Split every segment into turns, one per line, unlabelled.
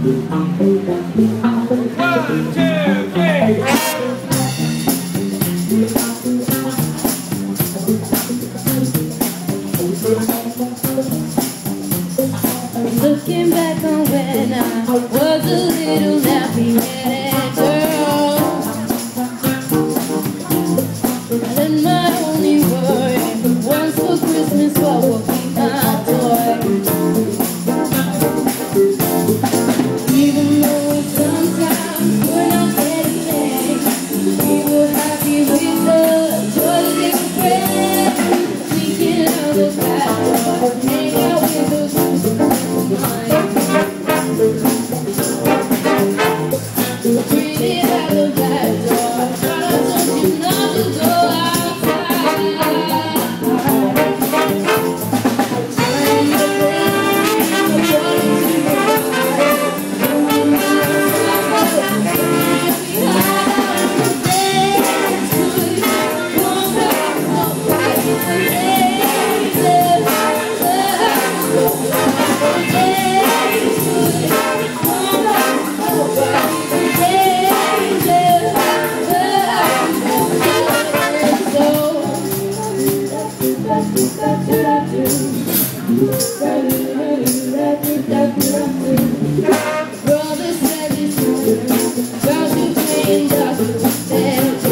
Looking back on when I was a little nappy-headed girl, and my only worry once for Christmas was be my toy. Even though sometimes we're not anything, we were happy with the joy that they could bring. Sneaking out the back door, hang out with those breathing out the back door. I told you not to go outside. Trying to bring the water to brother said this about you playing doctor and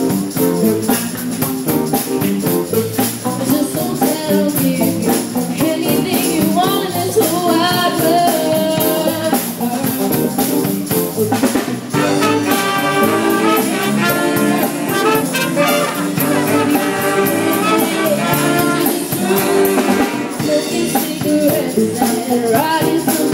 just don't tell me anything you want in this whole wide world. Smoking cigarettes and riding